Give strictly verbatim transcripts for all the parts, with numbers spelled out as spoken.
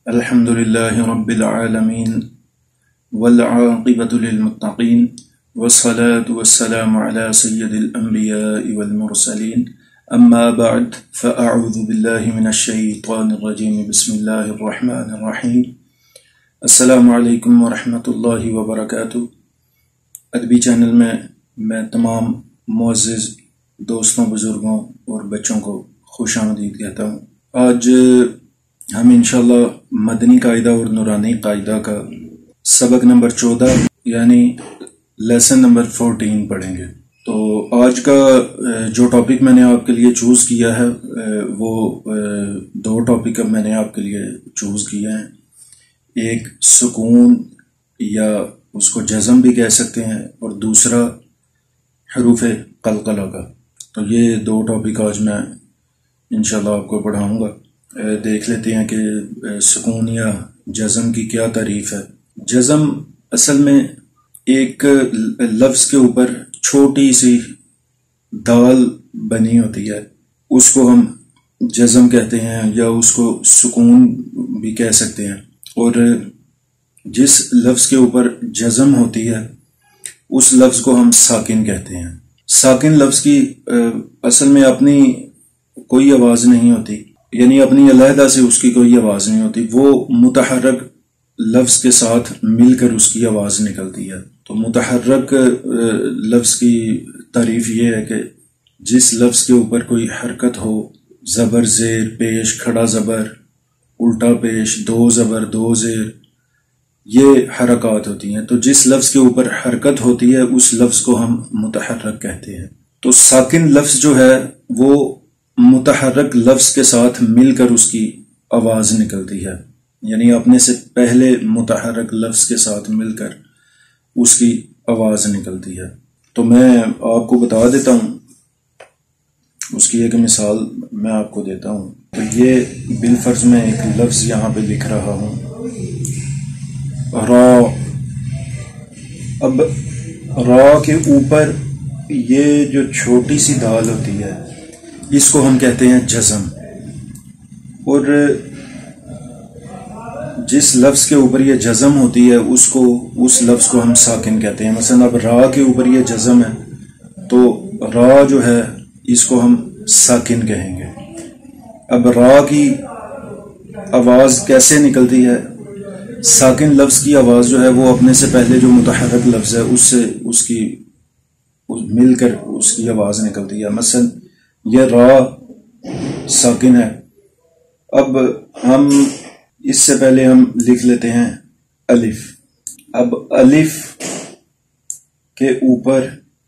الحمد لله رب العالمين والعاقبة للمتقين والصلاة والسلام على سيد الأنبياء والمرسلين أما بعد فأعوذ بالله من الشيطان الرجيم بسم الله الرحمن الرحيم السلام علیکم ورحمۃ اللہ وبرکاتہ۔ ادبی چینل میں میں تمام معزز دوستوں، بزرگوں اور بچوں کو خوش آمدید کہتا ہوں۔ آج ہم انشاءاللہ مدنی قاعدہ اور نورانی قاعدہ کا سبق نمبر چودہ یعنی لیسن نمبر فورٹین پڑھیں گے۔ تو آج کا جو ٹاپک میں نے آپ کے لیے چوز کیا ہے وہ دو ٹاپک میں نے آپ کے لیے چوز کیے ہیں، ایک سکون یا اس کو جزم بھی کہہ سکتے ہیں، اور دوسرا حروف قلقلہ کا۔ تو یہ دو ٹاپک آج میں انشاءاللہ آپ کو پڑھاؤں گا۔ دیکھ لیتے ہیں کہ سکون یا جزم کی کیا تعریف ہے۔ جزم اصل میں ایک لفظ کے اوپر چھوٹی سی دال بنی ہوتی ہے، اس کو ہم جزم کہتے ہیں یا اس کو سکون بھی کہہ سکتے ہیں، اور جس لفظ کے اوپر جزم ہوتی ہے اس لفظ کو ہم ساکن کہتے ہیں۔ ساکن لفظ کی اصل میں اپنی کوئی آواز نہیں ہوتی، یعنی اپنی علیحدہ سے اس کی کوئی آواز نہیں ہوتی، وہ متحرک لفظ کے ساتھ مل کر اس کی آواز نکلتی ہے۔ تو متحرک لفظ کی تعریف یہ ہے کہ جس لفظ کے اوپر کوئی حرکت ہو، زبر زیر پیش، کھڑا زبر الٹا پیش، دو زبر دو زیر، یہ حرکات ہوتی ہیں۔ تو جس لفظ کے اوپر حرکت ہوتی ہے اس لفظ کو ہم متحرک کہتے ہیں۔ تو ساکن لفظ جو ہے وہ متحرک لفظ کے ساتھ مل کر اس کی آواز نکلتی ہے، یعنی اپنے سے پہلے متحرک لفظ کے ساتھ مل کر اس کی آواز نکلتی ہے۔ تو میں آپ کو بتا دیتا ہوں، اس کی ایک مثال میں آپ کو دیتا ہوں۔ تو یہ بالفرض میں ایک لفظ یہاں پہ لکھ رہا ہوں، را۔ اب را کے اوپر یہ جو چھوٹی سی دال ہوتی ہے اس کو ہم کہتے ہیں جزم، اور جس لفظ کے اوپر یہ جزم ہوتی ہے اس کو اس لفظ کو ہم ساکن کہتے ہیں۔ مثلا اب را کے اوپر یہ جزم ہے تو را جو ہے اس کو ہم ساکن کہیں گے۔ اب را کی آواز کیسے نکلتی ہے؟ ساکن لفظ کی آواز جو ہے وہ اپنے سے پہلے جو متحرک لفظ ہے اس سے اس کی مل کر اس کی آواز نکلتی ہے۔ مثلا یہ را ساکن ہے۔ اب ہم اس سے پہلے ہم لکھ لیتے ہیں الف۔ اب الف کے اوپر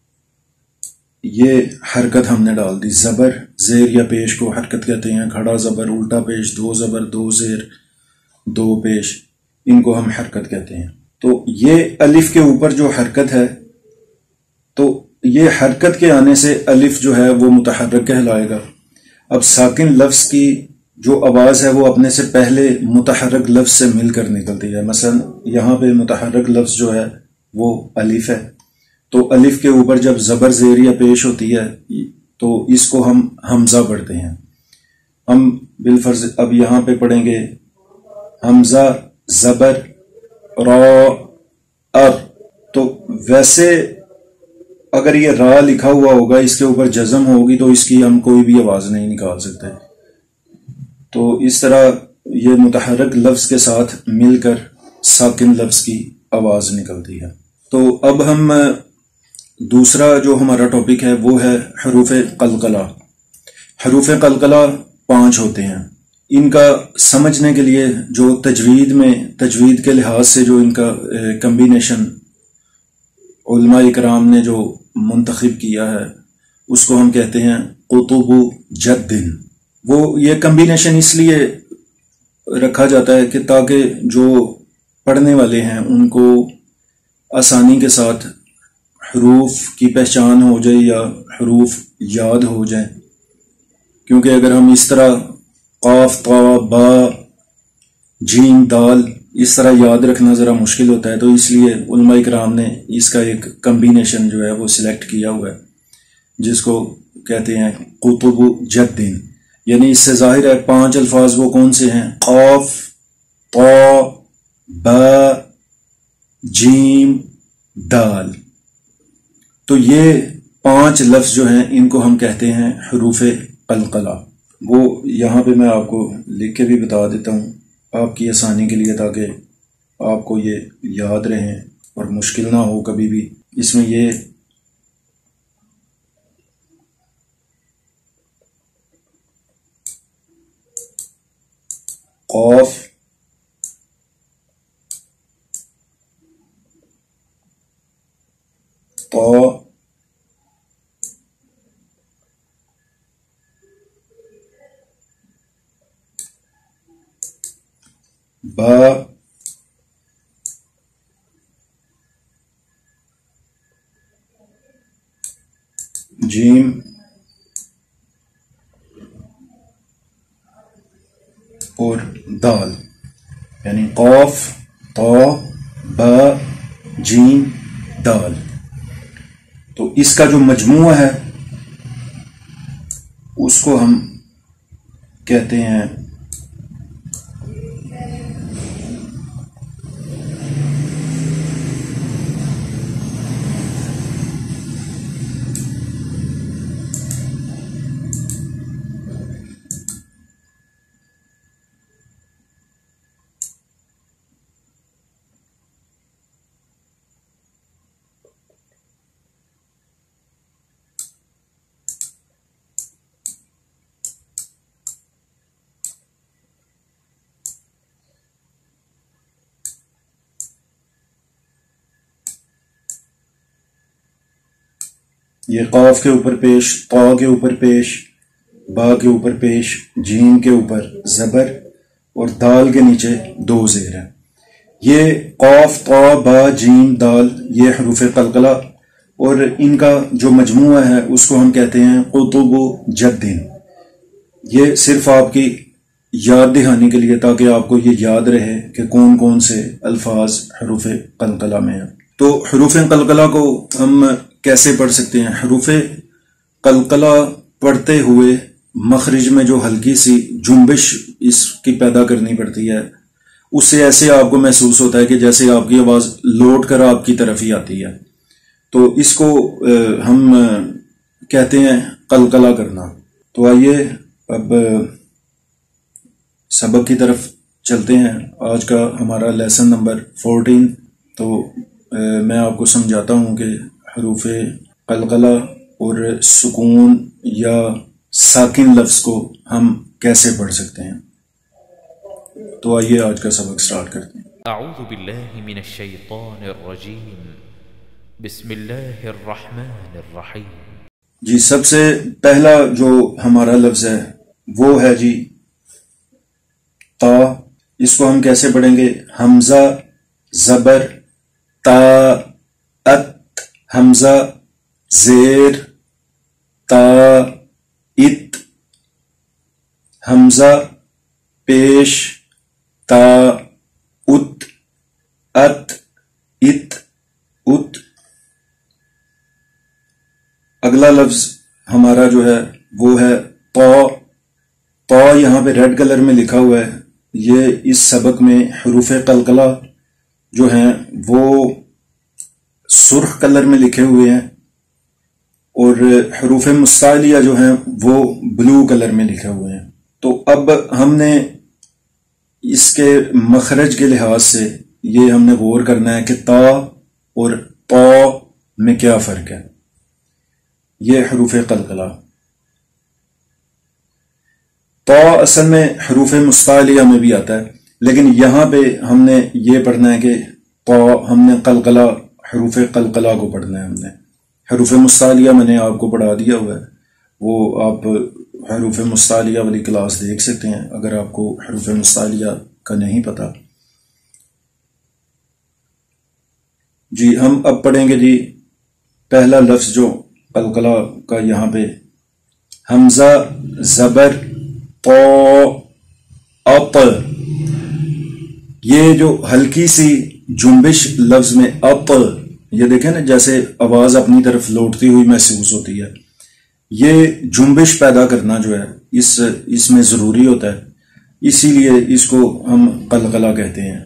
یہ حرکت ہم نے ڈال دی، زبر زیر یا پیش کو حرکت کہتے ہیں، کھڑا زبر الٹا پیش، دو زبر دو زیر دو پیش، ان کو ہم حرکت کہتے ہیں۔ تو یہ الف کے اوپر جو حرکت ہے، تو یہ حرکت کے آنے سے الف جو ہے وہ متحرک کہلائے گا۔ اب ساکن لفظ کی جو آواز ہے وہ اپنے سے پہلے متحرک لفظ سے مل کر نکلتی ہے۔ مثلا یہاں پہ متحرک لفظ جو ہے وہ الف ہے، تو الف کے اوپر جب زبر زیر یا پیش ہوتی ہے تو اس کو ہم حمزہ پڑھتے ہیں۔ ہم بالفرض اب یہاں پہ پڑھیں گے حمزہ زبر را ار۔ تو ویسے اگر یہ را لکھا ہوا ہوگا، اس کے اوپر جزم ہوگی، تو اس کی ہم کوئی بھی آواز نہیں نکال سکتے۔ تو اس طرح یہ متحرک لفظ کے ساتھ مل کر ساکن لفظ کی آواز نکلتی ہے۔ تو اب ہم دوسرا جو ہمارا ٹاپک ہے وہ ہے حروف قلقلہ۔ حروف قلقلہ پانچ ہوتے ہیں۔ ان کا سمجھنے کے لیے جو تجوید میں تجوید کے لحاظ سے جو ان کا کمبینیشن علماء اکرام نے جو منتخب کیا ہے اس کو ہم کہتے ہیں قطب جد۔ وہ یہ کمبینیشن اس لیے رکھا جاتا ہے کہ تاکہ جو پڑھنے والے ہیں ان کو آسانی کے ساتھ حروف کی پہچان ہو جائے یا حروف یاد ہو جائیں، کیونکہ اگر ہم اس طرح قاف طا با جیم دال اس طرح یاد رکھنا ذرا مشکل ہوتا ہے، تو اس لیے علماء اکرام نے اس کا ایک کمبینیشن جو ہے وہ سلیکٹ کیا ہوا ہے جس کو کہتے ہیں قطب جد۔ یعنی اس سے ظاہر ہے پانچ الفاظ وہ کون سے ہیں؟ قاف طا با جیم دال. تو یہ پانچ لفظ جو ہیں ان کو ہم کہتے ہیں حروف قلقلہ. وہ یہاں پہ میں آپ کو لکھ کے بھی بتا دیتا ہوں آپ کی آسانی کے لیے، تاکہ آپ کو یہ یاد رہیں اور مشکل نہ ہو کبھی بھی. اس میں یہ قاف، طا، با، جیم اور دال. یعنی قاف، طا، با، جیم، دال. تو اس کا جو مجموعہ ہے اس کو ہم کہتے ہیں یہ قاف کے اوپر پیش، طا کے اوپر پیش، با کے اوپر پیش، جیم کے اوپر زبر اور دال کے نیچے دو زیر ہیں. یہ قاف، طا، با، جیم، دال یہ حروف قلقلہ، اور ان کا جو مجموعہ ہے اس کو ہم کہتے ہیں قطب جد. یہ صرف آپ کی یاد دہانی کے لیے، تاکہ آپ کو یہ یاد رہے کہ کون کون سے الفاظ حروف قلقلہ میں ہیں. تو حروف قلقلہ کو ہم کیسے پڑھ سکتے ہیں؟ حروف قلقلہ پڑھتے ہوئے مخرج میں جو ہلکی سی جنبش اس کی پیدا کرنی پڑتی ہے، اس سے ایسے آپ کو محسوس ہوتا ہے کہ جیسے آپ کی آواز لوٹ کر آپ کی طرف ہی آتی ہے. تو اس کو ہم کہتے ہیں قلقلہ کرنا. تو آئیے اب سبق کی طرف چلتے ہیں. آج کا ہمارا لیسن نمبر فورٹین. تو میں آپ کو سمجھاتا ہوں کہ حروف قلقلہ اور سکون یا ساکن لفظ کو ہم کیسے پڑھ سکتے ہیں. تو آئیے آج کا سبق سٹارٹ کرتے ہیں. اعوذ باللہ من الشیطان الرجیم، بسم اللہ الرحمن الرحیم. جی سب سے پہلا جو ہمارا لفظ ہے وہ ہے جی تا. اس کو ہم کیسے پڑھیں گے؟ حمزہ زبر تا، ات، حمزہ زیر تا، ات، حمزہ پیش تا، ات، ات، ات، ات. اگلا لفظ ہمارا جو ہے وہ ہے طا. طا یہاں پہ ریڈ کلر میں لکھا ہوا ہے. یہ اس سبق میں حروف قلقلہ جو ہیں وہ سرخ کلر میں لکھے ہوئے ہیں، اور حروف مستعلیہ جو ہیں وہ بلو کلر میں لکھے ہوئے ہیں. تو اب ہم نے اس کے مخرج کے لحاظ سے یہ ہم نے غور کرنا ہے کہ تا اور طا میں کیا فرق ہے. یہ حروف قلقلہ. طا اصل میں حروف مستعلیہ میں بھی آتا ہے، لیکن یہاں پہ ہم نے یہ پڑھنا ہے کہ طا ہم نے قلقلہ حروف قلقلہ کو پڑھنا ہے. ہم نے حروف مستعلیہ میں نے آپ کو پڑھا دیا ہوا ہے، وہ آپ حروف مستعلیہ والی کلاس دیکھ سکتے ہیں اگر آپ کو حروف مستعلیہ کا نہیں پتا. جی ہم اب پڑھیں گے جی پہلا لفظ جو قلقلہ کا یہاں پہ حمزہ زبر طا اط. یہ جو ہلکی سی جنبش لفظ میں اط، یہ دیکھیں نا جیسے آواز اپنی طرف لوٹتی ہوئی محسوس ہوتی ہے. یہ جنبش پیدا کرنا جو ہے اس اس میں ضروری ہوتا ہے. اسی لیے اس کو ہم قلقلہ کہتے ہیں.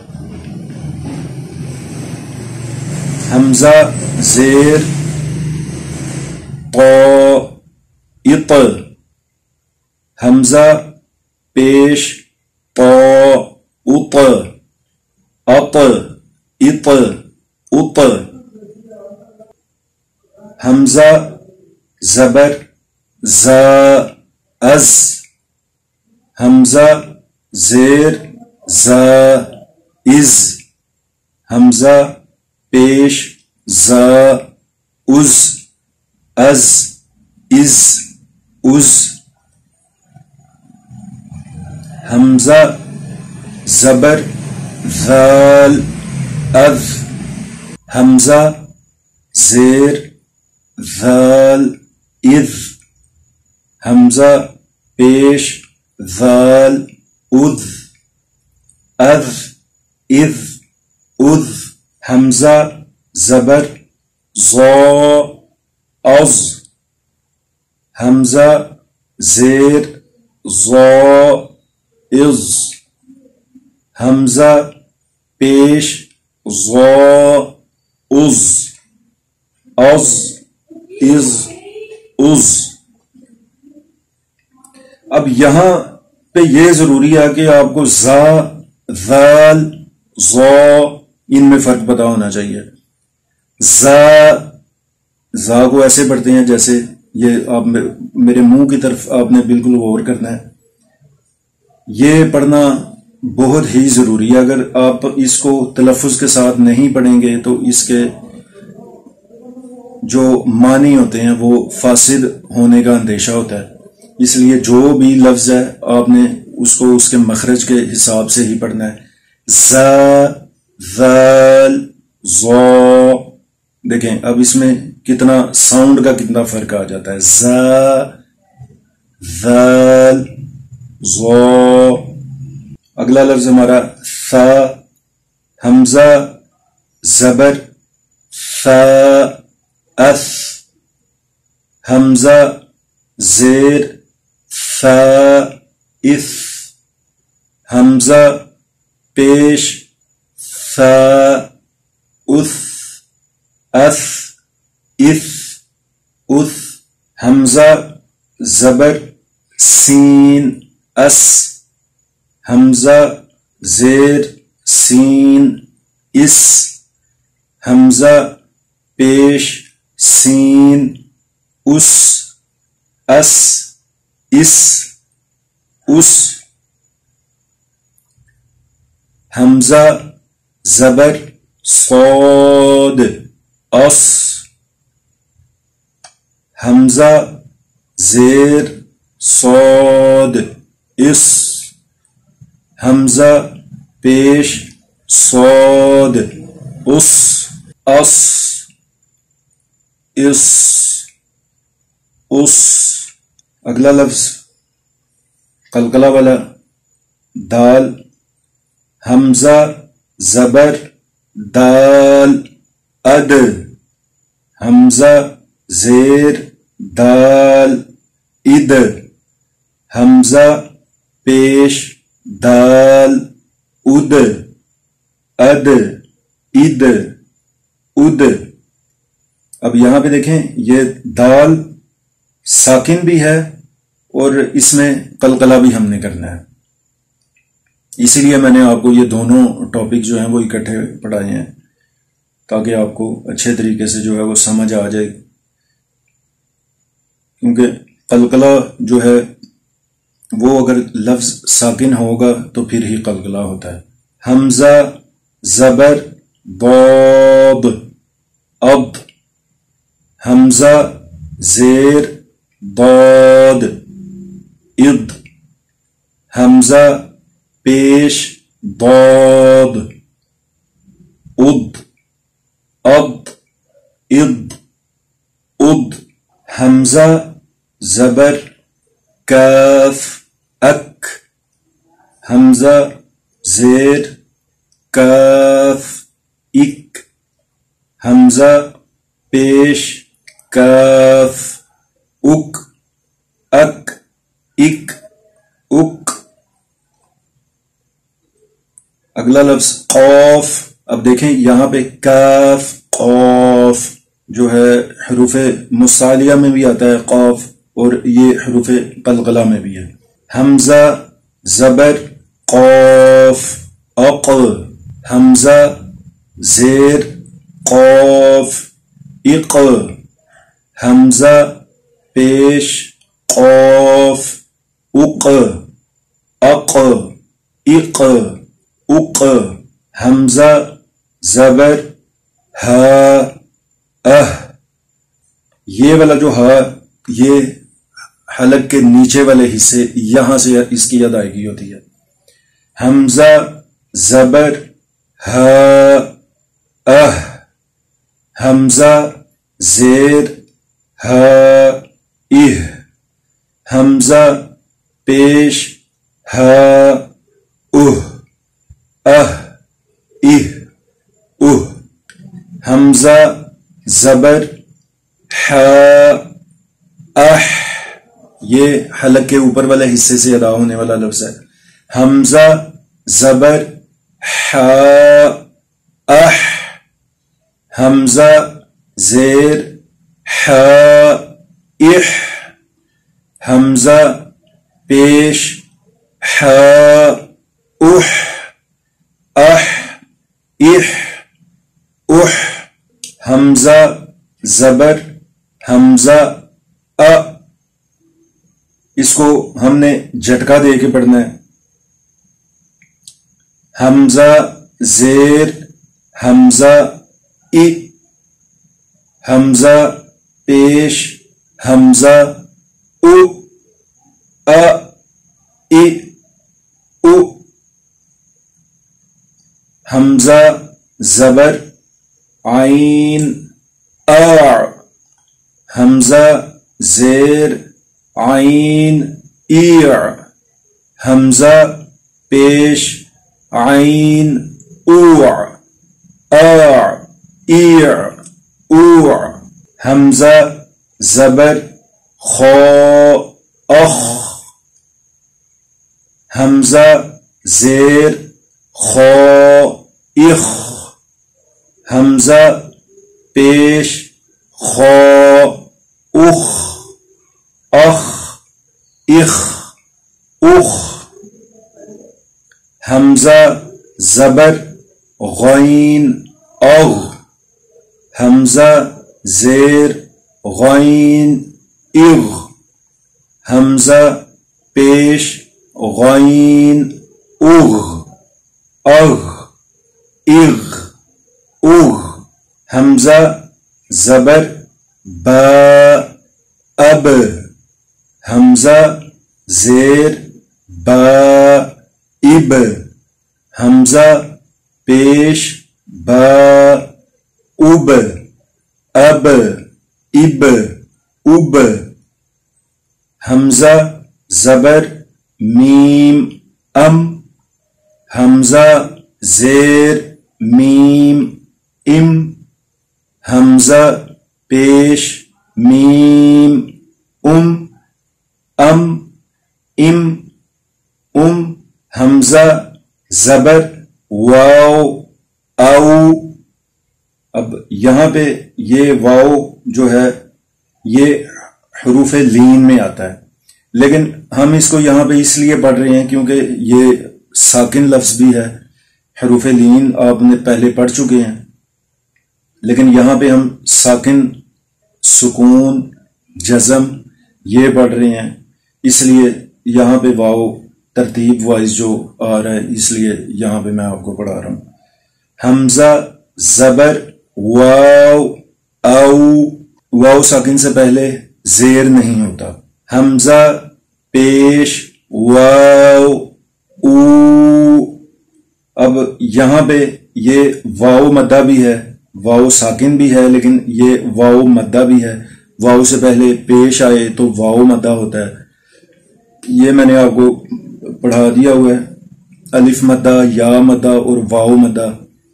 حمزہ زیر طا اط، حمزہ پیش طا اط اط اط اط، حمزہ زبر زا از، حمزہ زیر زا از، حمزہ پیش زا از از از از، حمزہ زبر ذال اذ، حمزہ زیر ذال اذ، حمزہ پیش ذال اذ اذ اذ اذ، حمزہ زبر ضا از، حمزہ زیر ضا از، حمزہ پیش ضا از از از از۔ اب یہاں پہ یہ ضروری ہے کہ آپ کو زا ذال ضا ان میں فرق پتا ہونا چاہیے۔ زا زا کو ایسے پڑھتے ہیں جیسے یہ، آپ میرے منہ کی طرف آپ نے بالکل غور کرنا ہے، یہ پڑھنا بہت ہی ضروری ہے۔ اگر آپ اس کو تلفظ کے ساتھ نہیں پڑھیں گے تو اس کے جو معنی ہوتے ہیں وہ فاسد ہونے کا اندیشہ ہوتا ہے۔ اس لیے جو بھی لفظ ہے آپ نے اس کو اس کے مخرج کے حساب سے ہی پڑھنا ہے۔ زا ذال ضا، دیکھیں اب اس میں کتنا ساؤنڈ کا کتنا فرق آ جاتا ہے۔ زا ذال ضا۔ اگلا لفظ ہمارا ثا، حمزہ زبر ثا اث، حمزہ زیر ثا اث، حمزہ پیش ثا اث اث اث اث، حمزہ زبر سین اس، حمزہ زیر سین اس، حمزہ پیش سین اس اس اس اس، حمزہ زبر صاد اس، حمزہ زیر صاد اس، حمزہ پیش صاد اس اس اس اس۔ اگلا لفظ قلقلہ والا دال، حمزہ زبر دال اد، حمزہ زیر دال اد، حمزہ پیش دال اد اد اد اد۔ اب یہاں پہ دیکھیں یہ دال ساکن بھی ہے اور اس میں قلقلہ بھی ہم نے کرنا ہے، اسی لیے میں نے آپ کو یہ دونوں ٹاپک جو ہیں وہ اکٹھے پڑھائے ہیں تاکہ آپ کو اچھے طریقے سے جو ہے وہ سمجھ آ جائے، کیونکہ قلقلہ جو ہے وہ اگر لفظ ساکن ہوگا تو پھر ہی قلقلہ ہوتا ہے۔ حمزہ زبر ضاد اب، حمزہ زیر ضاد اض، حمزہ پیش ضاد اض اض اض اض، حمزہ زبر کاف اک، حمزہ زیر کاف اک، حمزہ پیش کاف اک اک اک اک، اگلا لفظ قوف. اب دیکھیں یہاں پہ کاف قوف جو ہے حروف مصالیہ میں بھی آتا ہے قوف، اور یہ حروف قلقلہ میں بھی ہے. حمزہ زبر قوف اق، حمزہ زیر قوف اق، حمزہ پیش قوف اق اق اق اق، حمزہ زبر ہا اہ. یہ والا جو ہا، یہ حلق کے نیچے والے حصے، یہاں سے اس کی ادائیگی ہوتی ہے. حمزہ زبر ہا اہ، حمزہ زیر ہا اہ، حمزہ پیش ہا اہ اہ اہ اہ، حمزہ زبر ح اح، یہ حلق کے اوپر والے حصے سے ادا ہونے والا لفظ ہے. حمزہ زبر ح اح، حمزہ زیر ح اح، حمزہ پیش ح اح اح اح اح، حمزہ زبر حمزہ ا. اس کو ہم نے جھٹکا دے کے پڑھنا ہے. حمزہ زیر حمزہ ای، حمزہ پیش حمزہ او ا ای او، حمزہ زبر عین اع، حمزہ زیر عین ایع، حمزہ پیش عین اوع اع ایع اوع، حمزہ زبر خا اخ، حمزہ زیر خا اخ، حمزہ پیش خا اخ اخ اخ اخ، حمزہ زبر غین اغ، حمزہ زیر غین اغ، حمزہ پیش غین اغ اغ اغ اغ، حمزہ زبر با اب، حمزہ زیر با اب، حمزہ پیش با اب اب اب اب، حمزہ زبر میم ام، حمزہ زیر میم ام، حمزہ پیش میم ام ام ام ام، حمزہ زبر واو او. اب یہاں پہ یہ واو جو ہے یہ حروف لین میں آتا ہے، لیکن ہم اس کو یہاں پہ اس لیے پڑھ رہے ہیں کیونکہ یہ ساکن لفظ بھی ہے. حروف لین آپ نے پہلے پڑھ چکے ہیں، لیکن یہاں پہ ہم ساکن سکون جزم یہ پڑھ رہے ہیں، اس لیے یہاں پہ واو ترتیب وائز جو آ رہا ہے اس لیے یہاں پہ میں آپ کو پڑھا رہا ہوں. حمزہ زبر واو او، واو ساکن سے پہلے زیر نہیں ہوتا. حمزہ پیش واو او. اب یہاں پہ یہ واو مدہ بھی ہے، واو ساکن بھی ہے، لیکن یہ واو مدہ بھی ہے. واو سے پہلے پیش آئے تو واو مدہ ہوتا ہے. یہ میں نے آپ کو پڑھا دیا ہوا ہے. الف مدہ، یا مدہ اور واو مدہ،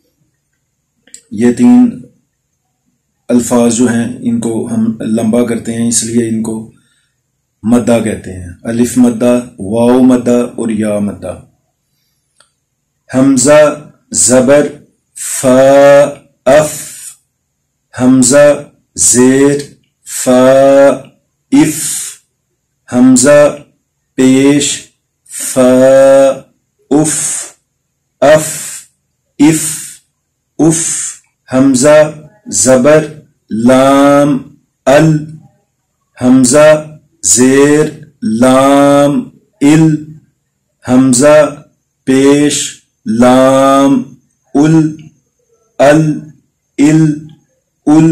یہ تین الفاظ جو ہیں ان کو ہم لمبا کرتے ہیں، اس لیے ان کو مدہ کہتے ہیں. الف مدہ، واو مدہ اور یا مدہ. حمزہ زبر فا اف، حمزہ زیر فا اف، حمزہ پیش فا اف اف اف اف، حمزہ زبر لام ال، حمزہ زیر لام ال، حمزہ پیش لام ال ال ال ال،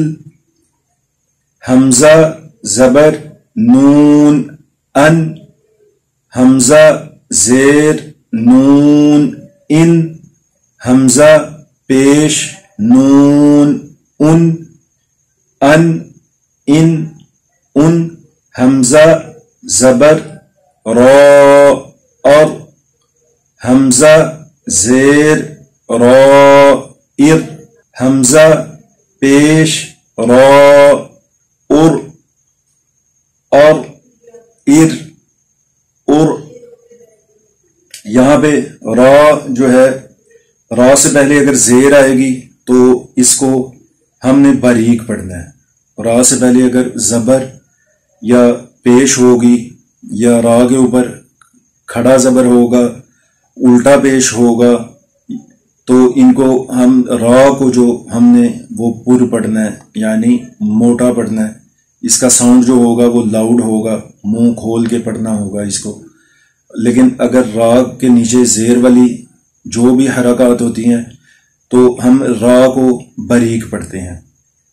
حمزہ زبر نون ان، حمزہ زیر نون ان، حمزہ پیش نون ان ان ان ان، حمزہ زبر را اور، حمزہ زیر را ار، حمزہ پیش را ار اور ار ار۔ یہاں پہ را جو ہے، را سے پہلے اگر زیر آئے گی تو اس کو ہم نے باریک پڑھنا ہے۔ را سے پہلے اگر زبر یا پیش ہوگی یا را کے اوپر کھڑا زبر ہوگا، الٹا پیش ہوگا، تو ان کو ہم را کو جو ہم نے وہ پر پڑھنا ہے، یعنی موٹا پڑھنا ہے۔ اس کا ساؤنڈ جو ہوگا وہ لاؤڈ ہوگا، منہ کھول کے پڑھنا ہوگا اس کو۔ لیکن اگر را کے نیچے زیر والی جو بھی حرکات ہوتی ہیں تو ہم را کو باریک پڑھتے ہیں۔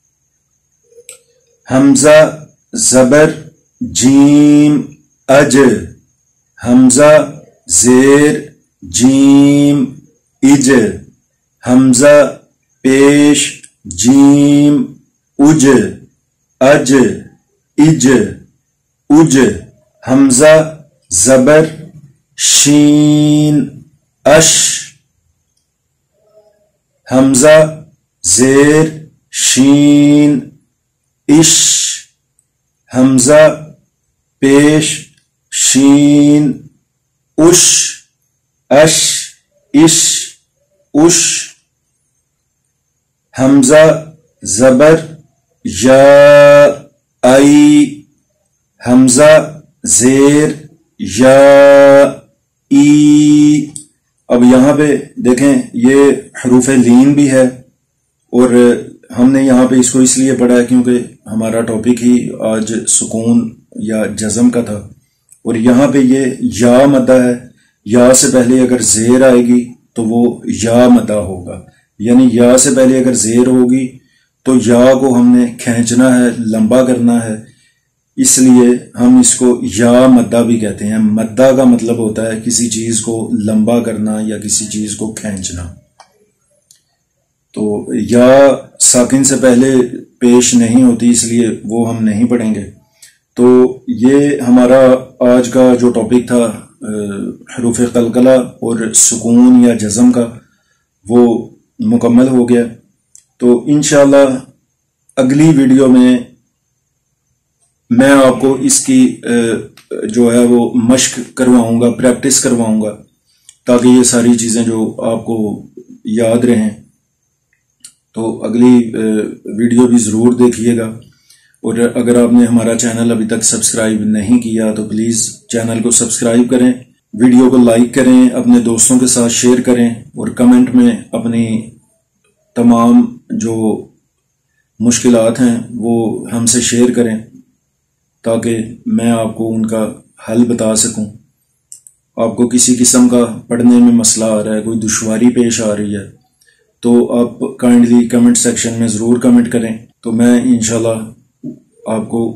حمزہ زبر جیم اج، حمزہ زیر جیم اج، حمزہ پیش جیم اج اج اج اج، حمزہ زبر شین اش، حمزہ زیر شین اش، حمزہ پیش شین اش اش اش اش، حمزہ زبر یا آئی، حمزہ زیر یا ای۔ اب یہاں پہ دیکھیں یہ حروف لین بھی ہے، اور ہم نے یہاں پہ اس کو اس لیے پڑھا ہے کیونکہ ہمارا ٹاپک ہی آج سکون یا جزم کا تھا، اور یہاں پہ یہ یا مدہ ہے۔ یا سے پہلے اگر زیر آئے گی تو وہ یا مدہ ہوگا، یعنی یا سے پہلے اگر زیر ہوگی تو یا کو ہم نے کھینچنا ہے، لمبا کرنا ہے، اس لیے ہم اس کو یا مدہ بھی کہتے ہیں۔ مدہ کا مطلب ہوتا ہے کسی چیز کو لمبا کرنا یا کسی چیز کو کھینچنا۔ تو یا ساکن سے پہلے پیش نہیں ہوتی، اس لیے وہ ہم نہیں پڑھیں گے۔ تو یہ ہمارا آج کا جو ٹاپک تھا حروف قلقلہ اور سکون یا جزم کا، وہ مکمل ہو گیا۔ تو انشاءاللہ اگلی ویڈیو میں میں آپ کو اس کی جو ہے وہ مشق کرواؤں گا، پریکٹس کرواؤں گا، تاکہ یہ ساری چیزیں جو آپ کو یاد رہیں۔ تو اگلی ویڈیو بھی ضرور دیکھیے گا، اور اگر آپ نے ہمارا چینل ابھی تک سبسکرائب نہیں کیا تو پلیز چینل کو سبسکرائب کریں، ویڈیو کو لائک کریں، اپنے دوستوں کے ساتھ شیئر کریں، اور کمنٹ میں اپنی تمام جو مشکلات ہیں وہ ہم سے شیئر کریں، تاکہ میں آپ کو ان کا حل بتا سکوں۔ آپ کو کسی قسم کا پڑھنے میں مسئلہ آ رہا ہے، کوئی دشواری پیش آ رہی ہے، تو آپ کائنڈلی کمنٹ سیکشن میں ضرور کمنٹ کریں، تو میں انشاءاللہ آپ کو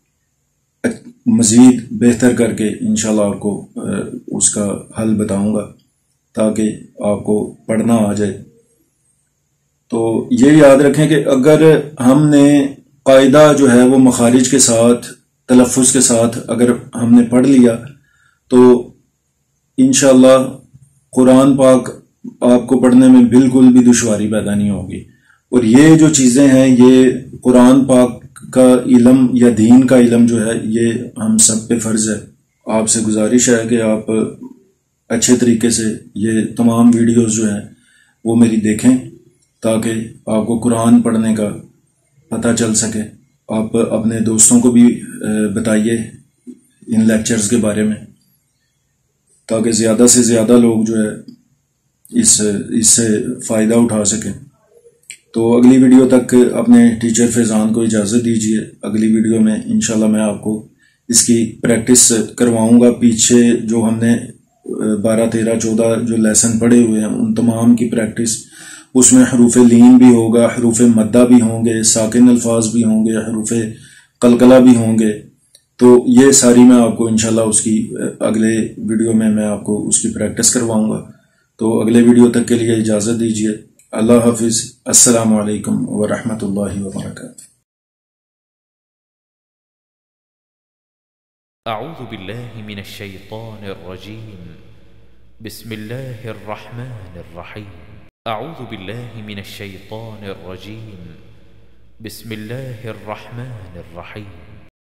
مزید بہتر کر کے انشاءاللہ آپ کو اس کا حل بتاؤں گا، تاکہ آپ کو پڑھنا آ جائے۔ تو یہ یاد رکھیں کہ اگر ہم نے قاعدہ جو ہے وہ مخارج کے ساتھ، تلفظ کے ساتھ اگر ہم نے پڑھ لیا تو انشاءاللہ قرآن پاک آپ کو پڑھنے میں بالکل بھی دشواری پیدا نہیں ہوگی۔ اور یہ جو چیزیں ہیں، یہ قرآن پاک کا علم یا دین کا علم جو ہے، یہ ہم سب پہ فرض ہے۔ آپ سے گزارش ہے کہ آپ اچھے طریقے سے یہ تمام ویڈیوز جو ہیں وہ میری دیکھیں تاکہ آپ کو قرآن پڑھنے کا پتہ چل سکے. آپ اپنے دوستوں کو بھی بتائیے ان لیکچرز کے بارے میں تاکہ زیادہ سے زیادہ لوگ جو ہے اس اس سے فائدہ اٹھا سکیں. تو اگلی ویڈیو تک اپنے ٹیچر فیضان کو اجازت دیجیے. اگلی ویڈیو میں انشاءاللہ میں آپ کو اس کی پریکٹس کرواؤں گا. پیچھے جو ہم نے بارہ تیرہ چودہ جو لیسن پڑھے ہوئے ہیں ان تمام کی پریکٹس، اس میں حروف لین بھی ہوگا، حروف مدہ بھی ہوں گے، ساکن الفاظ بھی ہوں گے، حروف قلقلہ بھی ہوں گے. تو یہ ساری میں آپ کو انشاءاللہ اس کی اگلے ویڈیو میں میں آپ کو اس کی پریکٹس کرواؤں گا. تو اگلے ویڈیو تک کے لیے اجازت دیجیے. اللہ حافظ. السلام علیکم ورحمۃ اللہ وبرکاتہ. اعوذ باللہ من الشیطان الرجیم. بسم اللہ الرحمن الرحیم. اعوذ باللہ من الشیطان الرجیم. بسم اللہ الرحمن الرحیم.